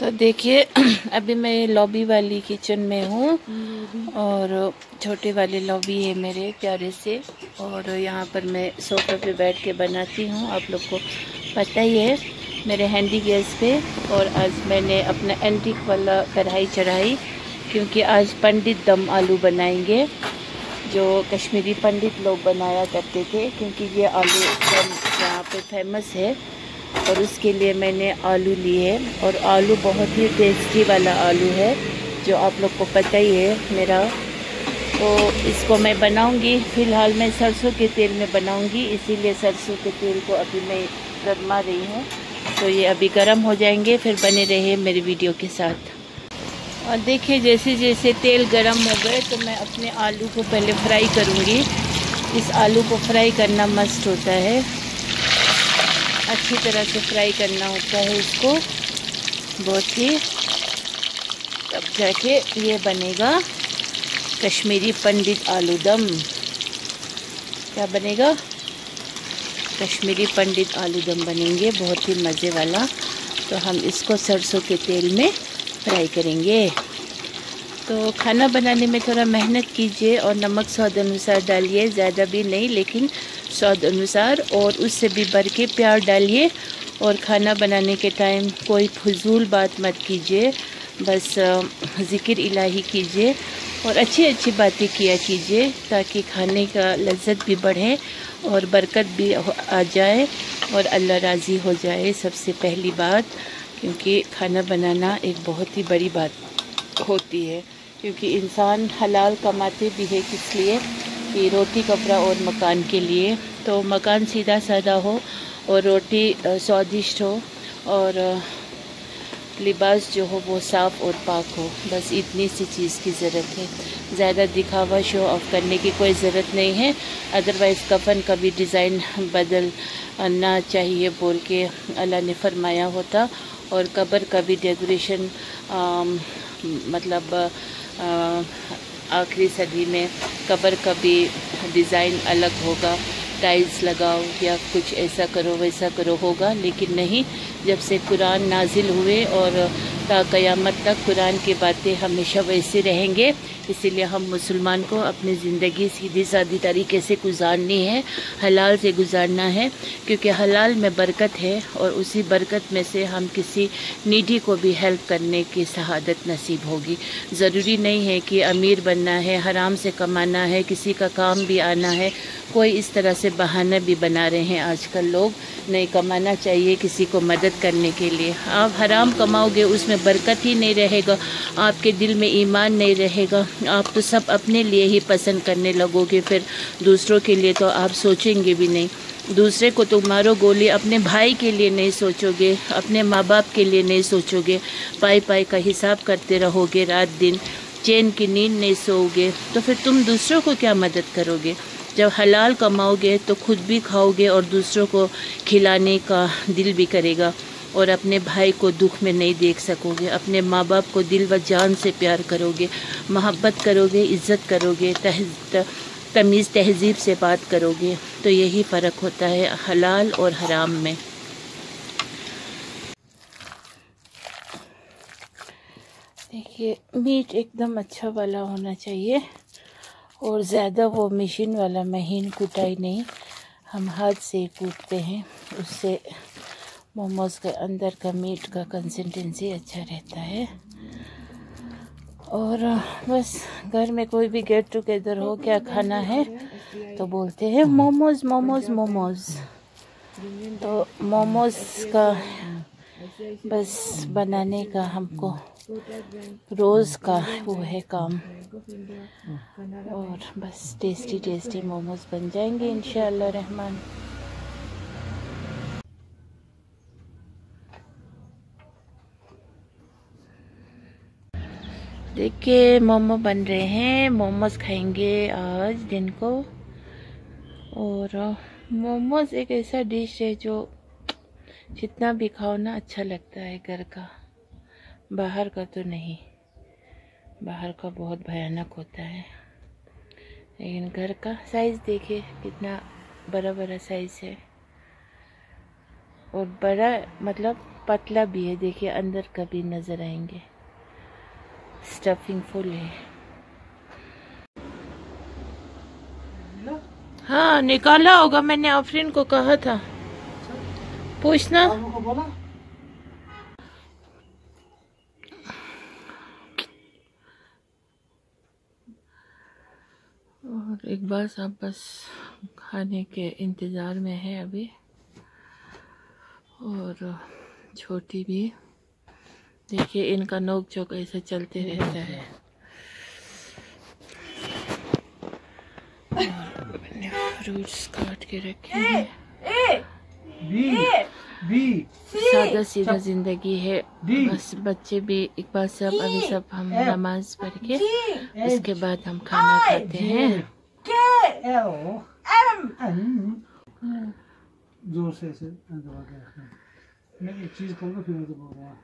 तो देखिए अभी मैं लॉबी वाली किचन में हूँ और छोटे वाले लॉबी है मेरे प्यारे से। और यहाँ पर मैं सोफे पे बैठ के बनाती हूँ, आप लोग को पता ही है, मेरे हैंडी गैस पे। और आज मैंने अपना एंटीक वाला कढ़ाई चढ़ाई क्योंकि आज पंडित दम आलू बनाएंगे, जो कश्मीरी पंडित लोग बनाया करते थे, क्योंकि ये आलू यहाँ पे फेमस है। और उसके लिए मैंने आलू लिए और आलू बहुत ही टेस्टी वाला आलू है, जो आप लोग को पता ही है मेरा। तो इसको मैं बनाऊंगी, फ़िलहाल मैं सरसों के तेल में बनाऊंगी, इसीलिए सरसों के तेल को अभी मैं गरमा रही हूँ। तो ये अभी गर्म हो जाएंगे, फिर बने रहे मेरी वीडियो के साथ। और देखिए जैसे जैसे तेल गरम हो गए तो मैं अपने आलू को पहले फ्राई करूँगी। इस आलू को फ्राई करना मस्त होता है, अच्छी तरह से फ्राई करना होता है इसको बहुत ही, तब जाके ये बनेगा कश्मीरी पंडित आलू दम। क्या बनेगा? कश्मीरी पंडित आलू दम बनेंगे, बहुत ही मज़े वाला। तो हम इसको सरसों के तेल में फ्राई करेंगे। तो खाना बनाने में थोड़ा मेहनत कीजिए और नमक स्वाद अनुसार डालिए, ज़्यादा भी नहीं लेकिन स्वाद अनुसार, और उससे भी बढ़ के प्यार डालिए। और खाना बनाने के टाइम कोई फजूल बात मत कीजिए, बस ज़िक्र इलाही कीजिए और अच्छी अच्छी बातें किया कीजिए, ताकि खाने का लज्जत भी बढ़े और बरकत भी आ जाए और अल्लाह राज़ी हो जाए सबसे पहली बात। क्योंकि खाना बनाना एक बहुत ही बड़ी बात होती है, क्योंकि इंसान हलाल कमाते भी है किस लिए कि रोटी कपड़ा और मकान के लिए। तो मकान सीधा साधा हो और रोटी स्वादिष्ट हो और लिबास जो हो वो साफ़ और पाक हो, बस इतनी सी चीज़ की ज़रूरत है। ज़्यादा दिखावा शो ऑफ करने की कोई ज़रूरत नहीं है। अदरवाइज़ कफन का भी डिज़ाइन बदलना चाहिए बोल के अल्लाह ने फरमाया होता, और कब्र का भी डेकोरेशन मतलब आखिरी सदी में कब्र का भी डिज़ाइन अलग होगा, टाइल्स लगाओ या कुछ ऐसा करो वैसा करो होगा। लेकिन नहीं, जब से कुरान नाजिल हुए और ता क़यामत तक कुरान की बातें हमेशा वैसे रहेंगे। इसीलिए हम मुसलमान को अपनी ज़िंदगी सीधी सादी तरीके से गुजारनी है, हलाल से गुजारना है, क्योंकि हलाल में बरकत है और उसी बरकत में से हम किसी नीडी को भी हेल्प करने की शहादत नसीब होगी। ज़रूरी नहीं है कि अमीर बनना है, हराम से कमाना है, किसी का काम भी आना है। कोई इस तरह से बहाने भी बना रहे हैं आजकल लोग, नहीं कमाना चाहिए किसी को मदद करने के लिए। आप हराम कमाओगे उसमें बरकत ही नहीं रहेगा, आपके दिल में ईमान नहीं रहेगा, आप तो सब अपने लिए ही पसंद करने लगोगे, फिर दूसरों के लिए तो आप सोचेंगे भी नहीं। दूसरे को तो मारो गोली, अपने भाई के लिए नहीं सोचोगे, अपने माँ बाप के लिए नहीं सोचोगे, पाई पाई का हिसाब करते रहोगे रात दिन, चैन की नींद नहीं सोओगे, तो फिर तुम दूसरों को क्या मदद करोगे? जब हलाल कमाओगे तो खुद भी खाओगे और दूसरों को खिलाने का दिल भी करेगा, और अपने भाई को दुख में नहीं देख सकोगे, अपने माँ बाप को दिल व जान से प्यार करोगे, मोहब्बत करोगे, इज़्ज़त करोगे, तमीज़ तहज़ीब से बात करोगे। तो यही फ़र्क होता है हलाल और हराम में। देखिए मीट एकदम अच्छा वाला होना चाहिए, और ज़्यादा वो मशीन वाला महीन कुटाई नहीं, हम हाथ से कूटते हैं, उससे मोमोज़ के अंदर का मीट का कंसिस्टेंसी अच्छा रहता है। और बस घर में कोई भी गेट टुगेदर हो, क्या खाना है तो बोलते हैं मोमोज़ मोमोज़ मोमोज़। तो मोमोज़ का बस बनाने का हमको रोज़ का वो है काम, और बस टेस्टी टेस्टी मोमोज़ बन जाएंगे इंशाअल्लाह रहमान। देखिए मोमो बन रहे हैं, मोमोज़ खाएंगे आज दिन को। और मोमोज़ एक ऐसा डिश है जो जितना भी खाओ ना अच्छा लगता है, घर का, बाहर का तो नहीं, बाहर का बहुत भयानक होता है, लेकिन घर का साइज़ देखिए कितना बड़ा बड़ा साइज़ है, और बड़ा मतलब पतला भी है, देखिए अंदर का भी नजर आएंगे, स्टफिंग फुल है। हाँ निकाला होगा, मैंने आफरीन को कहा था, पूछना। और एक बार सब बस खाने के इंतज़ार में है अभी, और छोटी भी देखिए, इनका नोक झोंक ऐसे चलते रहता है। और मैंने फ्रूट्स काट के रखे हैं। सादा सीधा जिंदगी है, बस बच्चे भी एक बार सब अभी सब हम नमाज पढ़ के उसके बाद हम खाना खाते हैं। जोर से ऐसे दबा के रखना। मैं एक चीज करूँगा फिर मैं तो बोल रहा हूँ।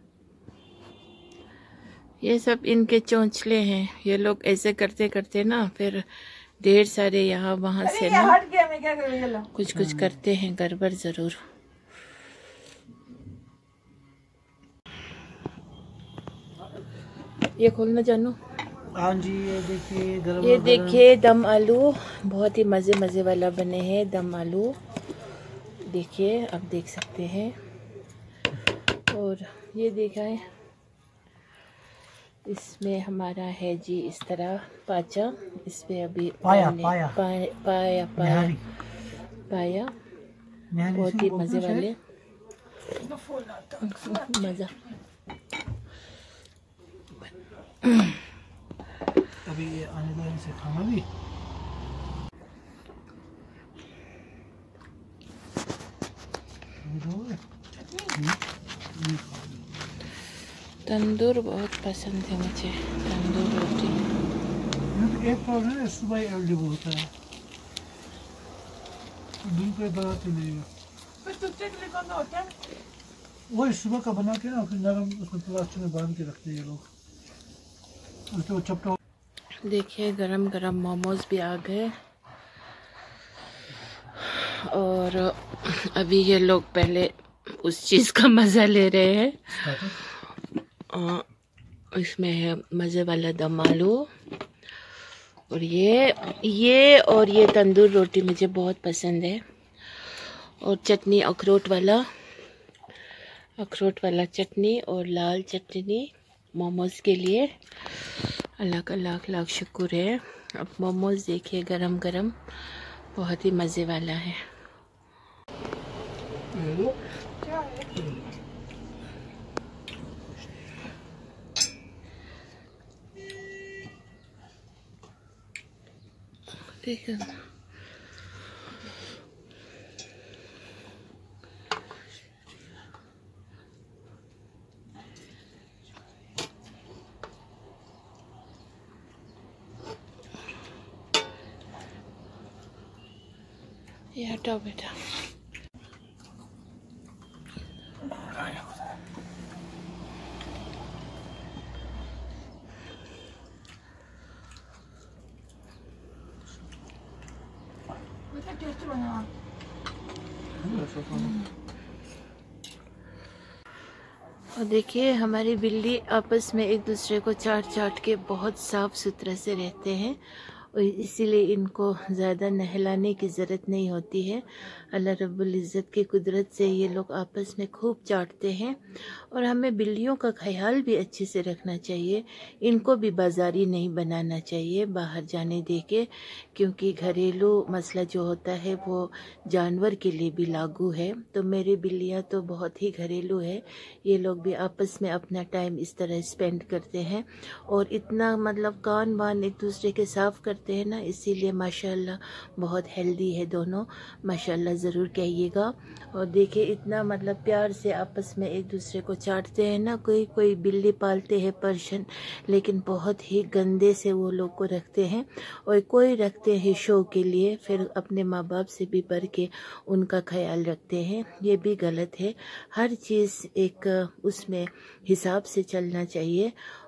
ये सब इनके चोंचले हैं, ये लोग ऐसे करते करते ना फिर ढेर सारे यहाँ वहाँ से ना कुछ कुछ करते हैं, गड़बड़ जरूर। ये खोलना जानू। हाँ जी, ये देखिए ये देखिए दम आलू, बहुत ही मज़े मज़े वाला बने हैं दम आलू, देखिए आप देख सकते हैं। और ये देखा है, इसमें हमारा है जी इस तरह पाचा, इसमें अभी पाया बहुत ही मज़े वाले, मज़ा। अभी ये आने जाने से खाना भी तंदूर बहुत पसंद है मुझे, तंदूर रोटी। एक प्रॉब्लम है, सुबह अवेलेबल होता है, दिन पे बनाते नहीं है। वही सुबह का बना के ना फिर नरम उसमें प्लास्टिक में बांध के रखते हैं ये लोग, तो चपटा। देखिए गरम गरम मोमोज भी आ गए, और अभी ये लोग पहले उस चीज़ का मज़ा ले रहे हैं। इसमें है मज़े वाला दम आलू, और ये तंदूर रोटी मुझे बहुत पसंद है, और चटनी अखरोट वाला चटनी और लाल चटनी मोमोज के लिए। अल्लाह का लाख लाख शुक्र है। अब मोमोज देखिए गरम गरम, बहुत ही मज़े वाला है। देखिए ये हटाओ बेटा। और देखिए हमारी बिल्ली आपस में एक दूसरे को चाट के बहुत साफ सुथरा से रहते हैं, और इसीलिए इनको ज़्यादा नहलाने की ज़रूरत नहीं होती है। अल्लाह रब्बुल इज़्ज़त की कुदरत से ये लोग आपस में खूब चाटते हैं। और हमें बिल्लियों का ख्याल भी अच्छे से रखना चाहिए, इनको भी बाजारी नहीं बनाना चाहिए बाहर जाने दे के, क्योंकि घरेलू मसला जो होता है वो जानवर के लिए भी लागू है। तो मेरी बिल्लियाँ तो बहुत ही घरेलू है, ये लोग भी आपस में अपना टाइम इस तरह स्पेंड करते हैं, और इतना मतलब कान वान एक दूसरे के साफ़ करते हैं ना, इसीलिए माशाल्लाह बहुत हेल्दी है दोनों, माशाल्लाह ज़रूर कहिएगा। और देखिए इतना मतलब प्यार से आपस में एक दूसरे को चाटते हैं ना। कोई बिल्ली पालते हैं पर्शियन, लेकिन बहुत ही गंदे से वो लोग को रखते हैं, और कोई रखते हैं शो के लिए, फिर अपने माँ बाप से भी बढ़ के उनका ख्याल रखते हैं। ये भी गलत है, हर चीज़ एक उसमें हिसाब से चलना चाहिए।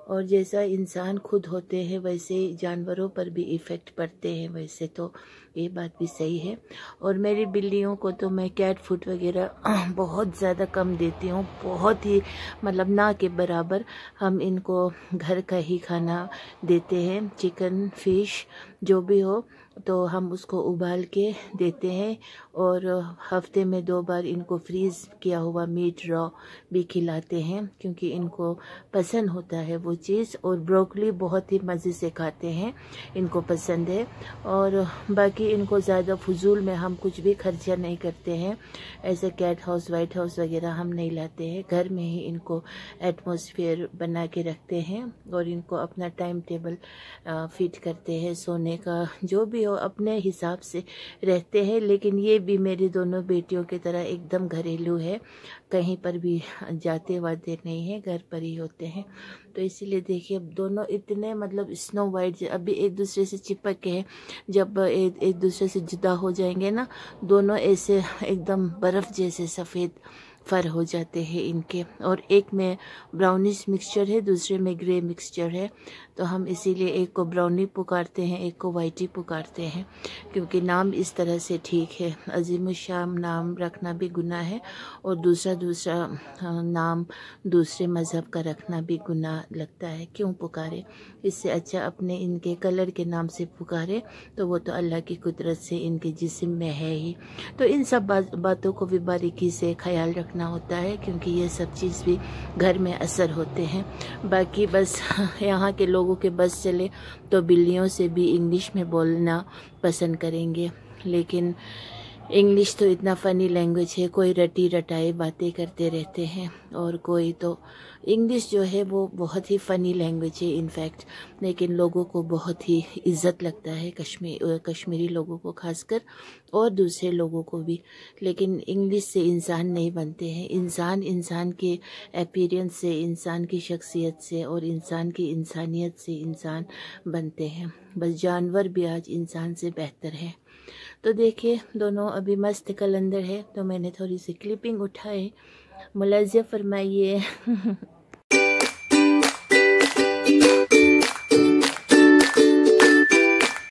और जैसा इंसान खुद होते हैं वैसे जानवरों पर भी इफ़ेक्ट पड़ते हैं, वैसे तो ये बात भी सही है। और मेरी बिल्लियों को तो मैं कैट फूड वगैरह बहुत ज़्यादा कम देती हूँ, बहुत ही मतलब ना के बराबर। हम इनको घर का ही खाना देते हैं, चिकन फिश जो भी हो तो हम उसको उबाल के देते हैं। और हफ्ते में 2 बार इनको फ्रीज़ किया हुआ मीट रॉ भी खिलाते हैं, क्योंकि इनको पसंद होता है वो चीज़। और ब्रोकली बहुत ही मज़े से खाते हैं, इनको पसंद है। और बाकी इनको ज़्यादा फजूल में हम कुछ भी खर्चा नहीं करते हैं, ऐसे कैट हाउस वाइट हाउस वगैरह हम नहीं लाते हैं। घर में ही इनको एटमॉस्फेयर बना के रखते हैं और इनको अपना टाइम टेबल फिट करते हैं, सोने का जो भी हो अपने हिसाब से रहते हैं। लेकिन ये भी मेरी दोनों बेटियों की तरह एकदम घरेलू है, कहीं पर भी जाते वाते नहीं है, घर पर ही होते हैं। तो इसीलिए देखिए अब दोनों इतने मतलब स्नो वाइट अभी एक दूसरे से चिपक के हैं, जब एक दूसरे से जुदा हो जाएंगे ना, दोनों ऐसे एकदम बर्फ़ जैसे सफ़ेद फर हो जाते हैं इनके। और एक में ब्राउनिश मिक्सचर है, दूसरे में ग्रे मिक्सचर है, तो हम इसीलिए एक को ब्राउनी पुकारते हैं, एक को वाइटी पुकारते हैं, क्योंकि नाम इस तरह से ठीक है। अजीमुशाम नाम रखना भी गुनाह है, और दूसरा नाम दूसरे मज़हब का रखना भी गुनाह लगता है। क्यों पुकारे, इससे अच्छा अपने इनके कलर के नाम से पुकारे, तो वो तो अल्लाह की कुदरत से इनके जिस्म में है ही। तो इन सब बातों को भी बारीकी से ख्याल रखना होता है, क्योंकि ये सब चीज़ भी घर में असर होते हैं। बाकी बस यहाँ के लोगों के बस चले तो बिल्लियों से भी इंग्लिश में बोलना पसंद करेंगे, लेकिन इंग्लिश तो इतना फ़नी लैंग्वेज है, कोई रटी रटाई बातें करते रहते हैं, और कोई तो इंग्लिश जो है वो बहुत ही फ़नी लैंग्वेज है इनफैक्ट, लेकिन लोगों को बहुत ही इज़्ज़त लगता है, कश्मीरी लोगों को खासकर, और दूसरे लोगों को भी। लेकिन इंग्लिश से इंसान नहीं बनते हैं, इंसान के अपीयरेंस से, इंसान की शख्सियत से और इंसान की इंसानियत से इंसान बनते हैं। बस जानवर भी आज इंसान से बेहतर है। तो देखिए दोनों अभी मस्त कलंदर है, तो मैंने थोड़ी सी क्लिपिंग उठाए, मुलाज़ा फरमाइए।